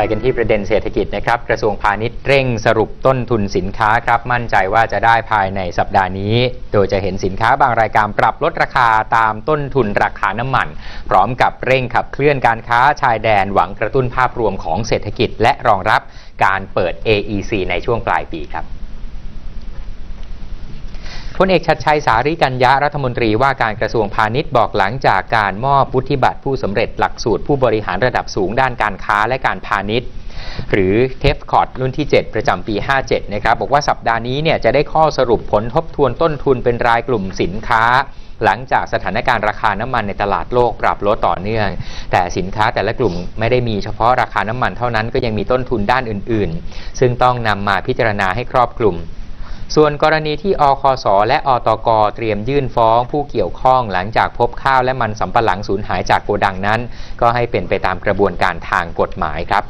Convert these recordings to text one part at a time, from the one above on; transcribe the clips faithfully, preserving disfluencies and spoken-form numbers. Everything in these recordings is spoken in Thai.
กันที่ประเด็นเศรษฐกิจนะครับกระทรวงพาณิชย์เร่งสรุปต้นทุนสินค้าครับมั่นใจว่าจะได้ภายในสัปดาห์นี้โดยจะเห็นสินค้าบางรายการปรับลดราคาตามต้นทุนราคาน้ำมันพร้อมกับเร่งขับเคลื่อนการค้าชายแดนหวังกระตุ้นภาพรวมของเศรษฐกิจและรองรับการเปิด เอ อี ซี ในช่วงปลายปีครับพลเอกชัดชัยสาริกัญญะรัฐมนตรีว่าการกระทรวงพาณิชย์บอกหลังจากการมอบวุฒิบัตรผู้สำเร็จหลักสูตรผู้บริหารระดับสูงด้านการค้าและการพาณิชย์หรือ เทฟ คอร์ด รุ่นที่เจ็ดประจำปีห้าเจ็ดนะครับบอกว่าสัปดาห์นี้เนี่ยจะได้ข้อสรุปผลทบทวนต้นทุนเป็นรายกลุ่มสินค้าหลังจากสถานการณ์ราคาน้ำมันในตลาดโลกปรับลดต่อเนื่องแต่สินค้าแต่ละกลุ่มไม่ได้มีเฉพาะราคาน้ำมันเท่านั้นก็ยังมีต้นทุนด้านอื่นๆซึ่งต้องนำมาพิจารณาให้ครอบคลุมส่วนกรณีที่อคส.และอตก.เตรียมยื่นฟ้องผู้เกี่ยวข้องหลังจากพบข้าวและมันสำปะหลังสูญหายจากโกดังนั้นก็ให้เป็นไปตามกระบวนการทางกฎหมายครับ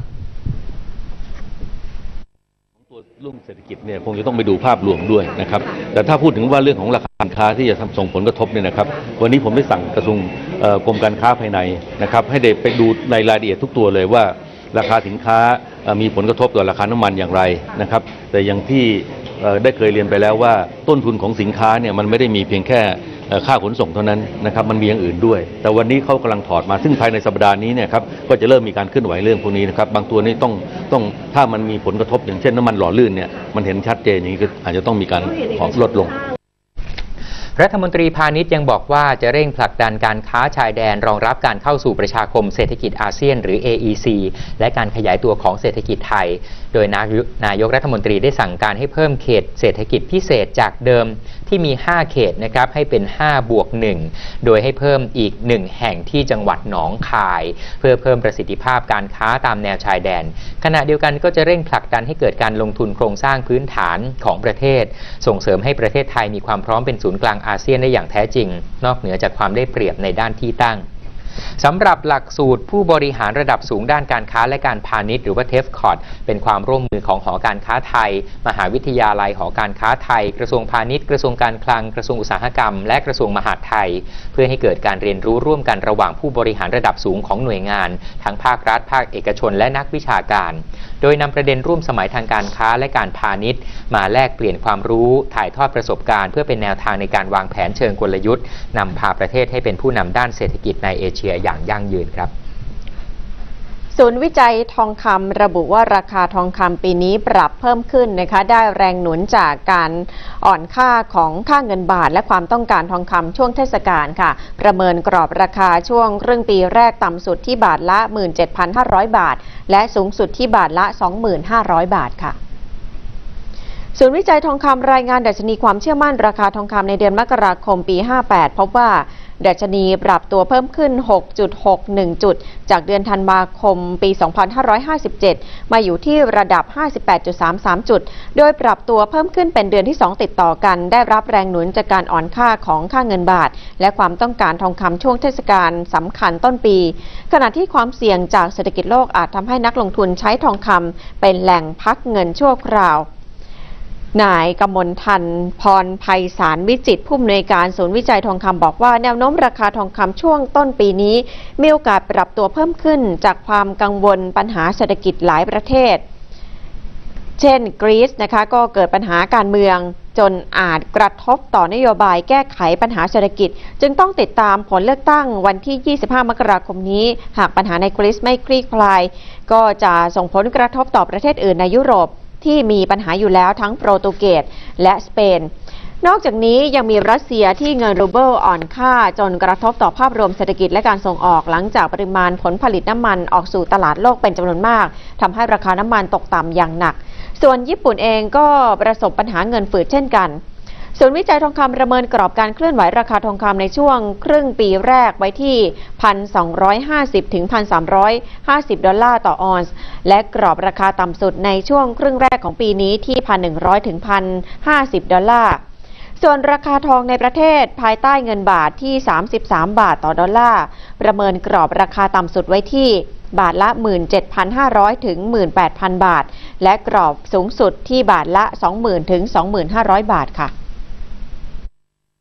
ตัวเรื่องเศรษฐกิจเนี่ยคงจะต้องไปดูภาพรวมด้วยนะครับแต่ถ้าพูดถึงว่าเรื่องของราคาสินค้าที่จะส่งผลกระทบเนี่ยนะครับวันนี้ผมได้สั่งกระทรวงกรมการค้าภายในนะครับให้ได้ไปดูในรายละเอียดทุกตัวเลยว่าราคาสินค้ามีผลกระทบต่อราคาน้ำมันอย่างไรนะครับแต่อย่างที่ได้เคยเรียนไปแล้วว่าต้นทุนของสินค้าเนี่ยมันไม่ได้มีเพียงแค่ค่าขนส่งเท่านั้นนะครับมันมีอย่างอื่นด้วยแต่วันนี้เขากำลังถอดมาซึ่งภายในสัปดาห์นี้เนี่ยครับก็จะเริ่มมีการเคลื่อนไหวเรื่องพวกนี้นะครับบางตัวนี้ต้องต้องถ้ามันมีผลกระทบอย่างเช่นน้ำมันหล่อลื่นเนี่ยมันเห็นชัดเจนอย่างนี้ก็อาจจะต้องมีการลดลงรัฐมนตรีพาณิชย์ยังบอกว่าจะเร่งผลักดันการค้าชายแดนรองรับการเข้าสู่ประชาคมเศรษฐกิจอาเซียนหรือ เอ อี ซี และการขยายตัวของเศรษฐกิจไทยโดยนายกรัฐมนตรีได้สั่งการให้เพิ่มเขตเศรษฐกิจพิเศษจากเดิมที่มีห้าเขตนะครับให้เป็นห้าบวกหนึ่งโดยให้เพิ่มอีกหนึ่งแห่งที่จังหวัดหนองคายเพื่อเพิ่มประสิทธิภาพการค้าตามแนวชายแดนขณะเดียวกันก็จะเร่งผลักดันให้เกิดการลงทุนโครงสร้างพื้นฐานของประเทศส่งเสริมให้ประเทศไทยมีความพร้อมเป็นศูนย์กลางอาเซียนได้อย่างแท้จริงนอกเหนือจากความได้เปรียบในด้านที่ตั้งสำหรับหลักสูตรผู้บริหารระดับสูงด้านการค้าและการพาณิชย์หรือว่า เทฟ คอร์ด เป็นความร่วมมือของหอการค้าไทยมหาวิทยาลัยหอการค้าไทยกระทรวงพาณิชย์กระทรวงการคลังกระทรวงอุตสาหกรรมและกระทรวงมหาดไทยเพื่อให้เกิดการเรียนรู้ร่วมกันระหว่างผู้บริหารระดับสูงของหน่วยงานทั้งภาครัฐภาคเอกชนและนักวิชาการโดยนำประเด็นร่วมสมัยทางการค้าและการพาณิชย์มาแลกเปลี่ยนความรู้ถ่ายทอดประสบการณ์เพื่อเป็นแนวทางในการวางแผนเชิงกลยุทธ์นำพาประเทศให้เป็นผู้นำด้านเศรษฐกิจในเอเชียอย่างยั่งยืนครับศูนย์วิจัยทองคำระบุว่าราคาทองคำปีนี้ปรับเพิ่มขึ้นนะคะได้แรงหนุนจากการอ่อนค่าของค่าเงินบาทและความต้องการทองคำช่วงเทศกาลค่ะประเมินกรอบราคาช่วงครึ่งปีแรกต่ำสุดที่บาทละ หนึ่งหมื่นเจ็ดพันห้าร้อย บาทและสูงสุดที่บาทละ สองหมื่นห้าร้อย บาทค่ะศูนย์วิจัยทองคำรายงานดัชนีความเชื่อมั่นราคาทองคำในเดือนมกราคมปีห้าแปดพบว่าดัชนีปรับตัวเพิ่มขึ้น หกจุดหกหนึ่ง จุดจากเดือนธันวาคมปี สองพันห้าร้อยห้าสิบเจ็ด มาอยู่ที่ระดับ ห้าสิบแปดจุดสามสาม จุดโดยปรับตัวเพิ่มขึ้นเป็นเดือนที่สองติดต่อกันได้รับแรงหนุนจากการอ่อนค่าของค่าเงินบาทและความต้องการทองคำช่วงเทศกาลสำคัญต้นปีขณะที่ความเสี่ยงจากเศรษฐกิจโลกอาจทำให้นักลงทุนใช้ทองคำเป็นแหล่งพักเงินชั่วคราวนายกมลทันพรไพศาลวิจิตรผู้อำนวยการศูนย์วิจัยทองคำบอกว่าแนวโน้มราคาทองคำช่วงต้นปีนี้มีโอกาสปรับตัวเพิ่มขึ้นจากความกังวลปัญหาเศรษฐกิจหลายประเทศเช่นกรีซนะคะก็เกิดปัญหาการเมืองจนอาจกระทบต่อนโยบายแก้ไขปัญหาเศรษฐกิจจึงต้องติดตามผลเลือกตั้งวันที่ยี่สิบห้ามกราคมนี้หากปัญหาในกรีซไม่คลี่คลายก็จะส่งผลกระทบต่อประเทศอื่นในยุโรปที่มีปัญหาอยู่แล้วทั้งโปรตุเกสและสเปนนอกจากนี้ยังมีรัสเซียที่เงินรูเบิลอ่อนค่าจนกระทบต่อภาพรวมเศรษฐกิจและการส่งออกหลังจากปริมาณผลผลิตน้ำมันออกสู่ตลาดโลกเป็นจำนวนมากทำให้ราคาน้ำมันตกต่ำอย่างหนักส่วนญี่ปุ่นเองก็ประสบปัญหาเงินฝืดเช่นกันศูนย์วิจัยทองคำประเมินกรอบการเคลื่อนไหวราคาทองคำในช่วงครึ่งปีแรกไว้ที่ หนึ่งพันสองร้อยห้าสิบ ถึง หนึ่งพันสามร้อยห้าสิบ ดอลลาร์ต่อออนซ์และกรอบราคาต่ำสุดในช่วงครึ่งแรกของปีนี้ที่ หนึ่งพันหนึ่งร้อย ถึง หนึ่งพันห้าสิบ ดอลลาร์ส่วนราคาทองในประเทศภายใต้เงินบาทที่สามสิบสามบาทต่อดอลลาร์ประเมินกรอบราคาต่ำสุดไว้ที่บาทละ หนึ่งหมื่นเจ็ดพันห้าร้อย ถึง หนึ่งหมื่นแปดพัน บาทและกรอบสูงสุดที่บาทละ สองหมื่น ถึง สองหมื่นห้าร้อย บาทค่ะ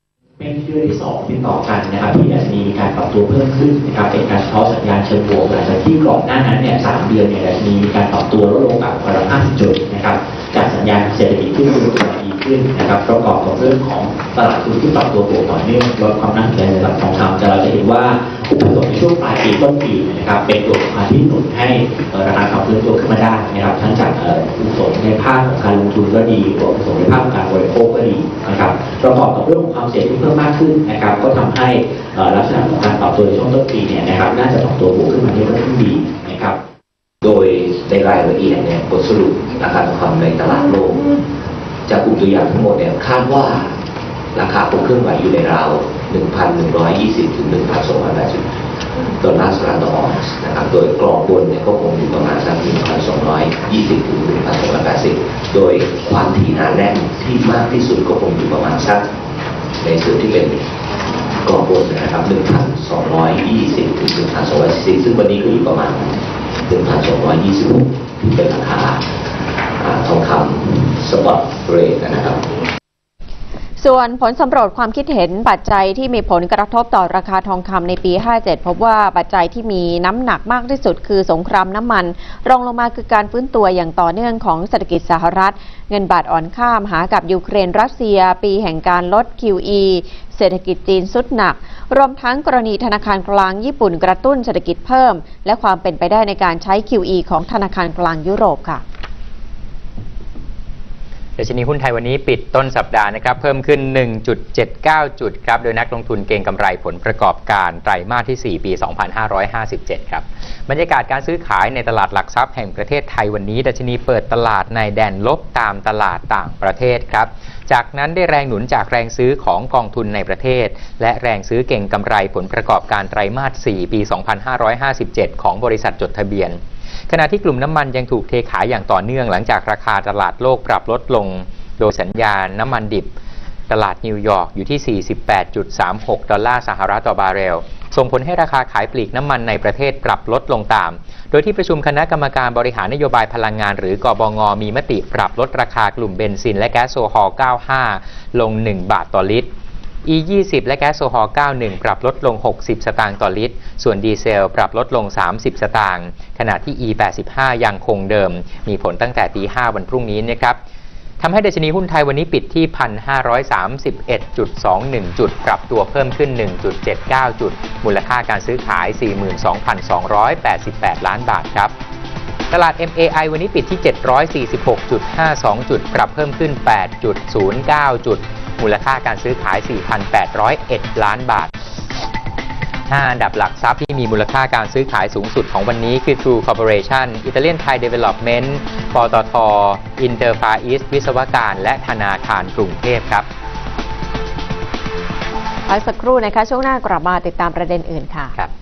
เป็นเดือนที่สองติดต่อกันนะครับที่ดัชนีมีการปรับตัวเพิ่มขึ้นนะครับเป็นการสะท้อนสัญญาณเชิงบวกหลังจากที่ก่อนหน้านั้นเนี่ยสามเดือนเนี่ยดัชนีมีการปรับตัวลดลงแบบประมาณห้าสิบจุดนะครับจากสัญญาณเศรษฐกิจที่ดูดีขึ้นนะครับประกอบกับเรื่องของตลาดทุนที่ปรับตัวบวกต่อเนื่องลดความน่าสนใจในตลาดทองคำจะเราจะเห็นว่าอุปสงค์ในช่วงปลายปีต้นปีนะครับเป็นตัวสำคัญที่หนุนให้ราคาทองคำฟื้นตัวขึ้นมาได้นะครับทั้งจากอุปสงค์ในภาคของการลงทุนก็ดีอุปสงค์ในภาคของการบริโภคก็ดีนะครับประกอบกับเรื่องของความเสี่ยงที่เพิ่มมากขึ้นนะครับก็ทำให้ลักษณะของการปรับตัวในช่วงต้นปีเนี่ยนะครับน่าจะปรับตัวบวกขึ้นมาได้ค่อนข้างดีนะครับโดยในรายละเอียดเนี่ยบทสรุปราคาทองคำในตลาดโลกจากกลุ่มตัวอย่างทั้งหมดเนี่ยคาดว่าราคาคงเคลื่อนไหวอยู่ในราว หนึ่งพันหนึ่งร้อยยี่สิบ ถึง หนึ่งพันสองร้อยแปดสิบ ดอลลาร์สหรัฐต่อออนซ์นะครับโดยกรอบบนเนี่ยก็คงอยู่ประมาณสัก หนึ่งพันสองร้อยยี่สิบ ถึง หนึ่งพันสองร้อยแปดสิบ โดยความถี่หนาแน่นที่มากที่สุดก็คงอยู่ประมาณสักในส่วนที่เป็นกรอบบนนะครับ หนึ่งพันสองร้อยยี่สิบ ถึง หนึ่งพันสองร้อยสี่สิบ ซึ่งวันนี้ก็อยู่ประมาณ หนึ่งพันสองร้อยยี่สิบหก ที่เป็นราคาทองคำสปอตเรทนะครับส่วนผลสำรวจความคิดเห็นปัจจัยที่มีผลกระทบต่อราคาทองคำในปี ห้าเจ็ด พบว่าปัจจัยที่มีน้ำหนักมากที่สุดคือสงครามน้ำมันรองลงมาคือการฟื้นตัวอย่างต่อเนื่องของเศรษฐกิจสหรัฐเงินบาทอ่อนค่ามหากับยูเครนรัสเซียปีแห่งการลด คิว อี เศรษฐกิจจีนสุดหนักรวมทั้งกรณีธนาคารกลางญี่ปุ่นกระตุ้นเศรษฐกิจเพิ่มและความเป็นไปได้ในการใช้ คิว อี ของธนาคารกลางยุโรปค่ะดัชนีหุ้นไทยวันนี้ปิดต้นสัปดาห์นะครับเพิ่มขึ้น หนึ่งจุดเจ็ดเก้า จุดครับโดยนักลงทุนเก็งกำไรผลประกอบการไตรมาสที่ สี่ ปี สองพันห้าร้อยห้าสิบเจ็ด ครับบรรยากาศการซื้อขายในตลาดหลักทรัพย์แห่งประเทศไทยวันนี้ดัชนีเปิดตลาดในแดนลบตามตลาดต่างประเทศครับจากนั้นได้แรงหนุนจากแรงซื้อของกองทุนในประเทศและแรงซื้อเก็งกำไรผลประกอบการไตรมาส สี่ ปี สองพันห้าร้อยห้าสิบเจ็ด ของบริษัทจดทะเบียนขณะที่กลุ่มน้ำมันยังถูกเทขายอย่างต่อเนื่องหลังจากราคาตลาดโลกปรับลดลงโดยสัญญาณน้ำมันดิบตลาดนิวยอร์กอยู่ที่ สี่สิบแปดจุดสามหก ดอลลาร์สหรัฐต่อบาร์เรลส่งผลให้ราคาขายปลีกน้ำมันในประเทศปรับลดลงตามโดยที่ประชุมคณะกรรมการบริหารนโยบายพลังงานหรือกบง.มีมติปรับลดราคากลุ่มเบนซินและแก๊สโซฮอล์ เก้าสิบห้า ลง หนึ่ง บาทต่อลิตร อี ยี่สิบ และแก๊สโซฮอล์ เก้าสิบเอ็ด ปรับลดลง หกสิบ สตางค์ต่อลิตรส่วนดีเซลปรับลดลง สามสิบ สตางค์ขณะที่ อี แปดสิบห้า ยังคงเดิมมีผลตั้งแต่ตีห้าวันพรุ่งนี้นะครับทำให้ดัชนีหุ้นไทยวันนี้ปิดที่ หนึ่งพันห้าร้อยสามสิบเอ็ดจุดสองหนึ่ง จุดปรับตัวเพิ่มขึ้น หนึ่งจุดเจ็ดเก้า จุดมูลค่าการซื้อขาย สี่หมื่นสองพันสองร้อยแปดสิบแปด ล้านบาทครับตลาด เอ็ม เอ ไอ วันนี้ปิดที่ เจ็ดร้อยสี่สิบหกจุดห้าสอง จุดปรับเพิ่มขึ้น แปดจุดศูนย์เก้า จุดมูลค่าการซื้อขาย สี่พันแปดร้อยเอ็ด ล้านบาทห้าอันดับหลักทรัพย์ที่มีมูลค่าการซื้อขายสูงสุดของวันนี้คือ True Corporation Italian Thai Development ปตท. Interfar East วิศวการและธนาคารกรุงเทพครับพักสักครู่นะคะช่วงหน้ากลับมาติดตามประเด็นอื่นค่ะครับ